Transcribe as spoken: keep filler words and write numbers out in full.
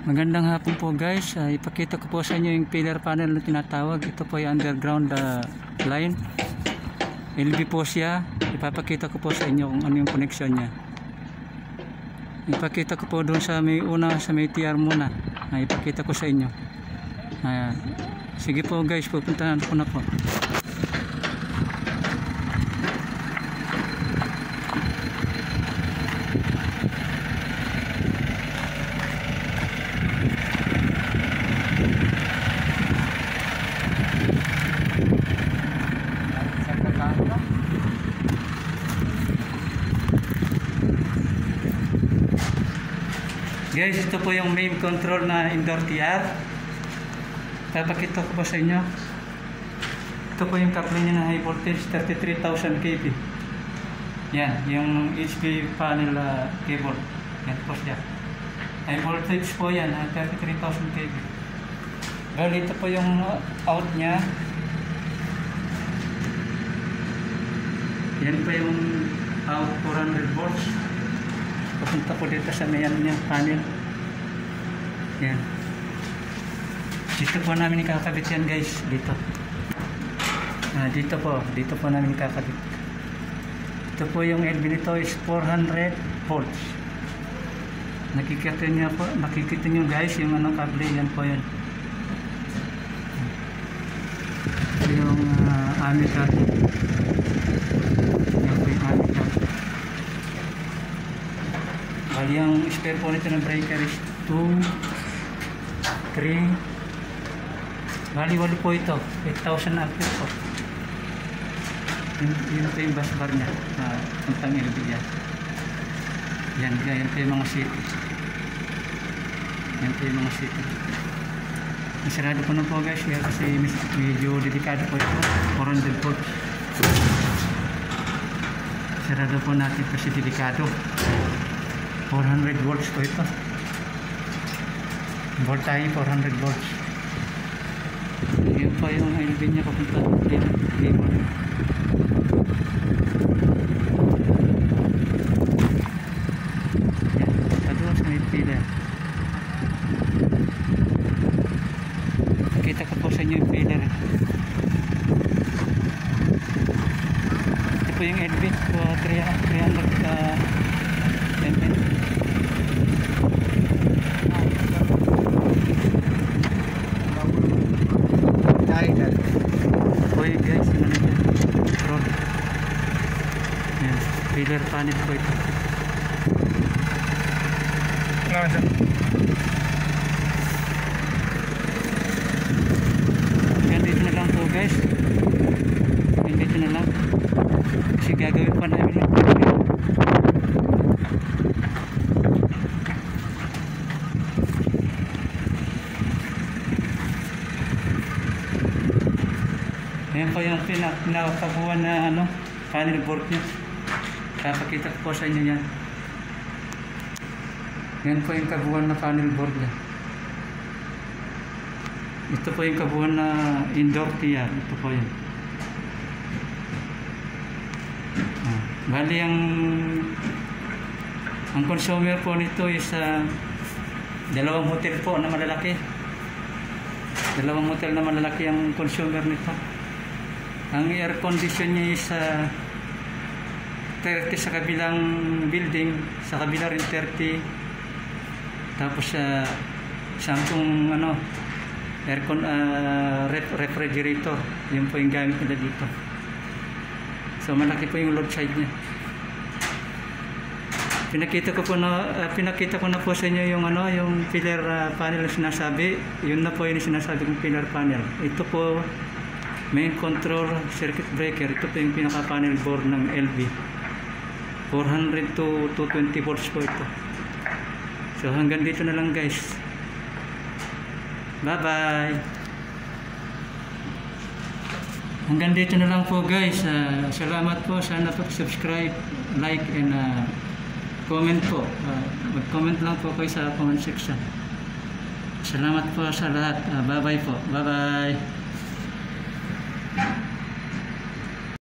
Magandang hapon po guys. Uh, ipakita ko po sa inyo yung pillar panel na tinatawag. Ito po yung underground uh, line. L V po siya. Ipapakita ko po sa inyo kung ano yung connection niya. Ipakita ko po doon sa may una, sa may T R muna. Uh, ipakita ko sa inyo. Uh, sige po guys, pupuntahan ko na po. Guys, ito po yung main control na indoor T R. Papakita ko po sa inyo. Ito po yung coupling niya na high voltage thirty-three thousand k V. Yan, yung H V panel uh, cable. Yan po siya. High voltage po yan, uh, thirty-three thousand k V. Bali, ito po yung out niya. Yan po yung out four hundred volts. Papunta po dito sa mayan niya panel. Yan. Dito po namin ikakabit yan guys. Dito. Ah, dito po. Dito po namin ikakabit. Ito po yung L V nito is four hundred volts. Nakikita niyo po. Nakikita niyo guys yung ano kable. Yan po yan. Ito yung uh, ammeter. Yan po yung ammeter. Bali, ang spare po nito ng breaker is two, three, bali walo po ito, eight thousand ampere po. Yun, yun po yung bus bar nya, uh, pantang L V yan. Yan, yan po yung mga city. Yan po yung mga city. Masarado po na po guys, yan, kasi medyo delikado po ito, four hundred volts. Sarado po natin kasi delikado. four hundred volts po ito. Voltahe four hundred volts. Yun pa yung L V nya papunta dito. Cable. Yan. Papunta sa may pillar. Kita ko po sa inyo yung pillar. Ito po yung L V. three hundred uh, mm. Oy guys, yung ano dyan, road. Yan, pillar panel po ito. Yan, dito na lang po guys. Yan, dito na lang. Kasi gagawin pa namin lang. Ayan po yung pinakabuhan na ano, panel board nyo. Kapakita ko po sa inyo yan. Ayan po yung kabuhan na panel board nyo. Ito po yung kabuhan na indoor T R. Ito po yan. Ah, bali ang ang consumer po nito is uh, dalawang hotel po na malalaki. Dalawang hotel na malalaki ang consumer nito. Ang air condition niya is uh, thirty sa kabilang building, sa kabila rin thirty. Tapos sa uh, sampung ano, aircon uh, ref refrigerator, yun po yung gamit nila dito. So malaki po yung load side niya. Pinakita ko po na uh, pinakita ko na po sa inyo yung ano, yung pillar uh, panel na sinasabi. Yun na po yung sinasabi kong pillar panel. Ito po main control circuit breaker. Ito po yung pinaka panel board ng L V. four hundred to two twenty volts po ito. So hanggang dito na lang guys. Bye bye. Hanggang dito na lang po guys. Uh, salamat po. Sana pag-subscribe, like and uh, comment po. Uh, mag-comment lang po kayo sa comment section. Salamat po sa lahat. Uh, bye bye po. Bye bye.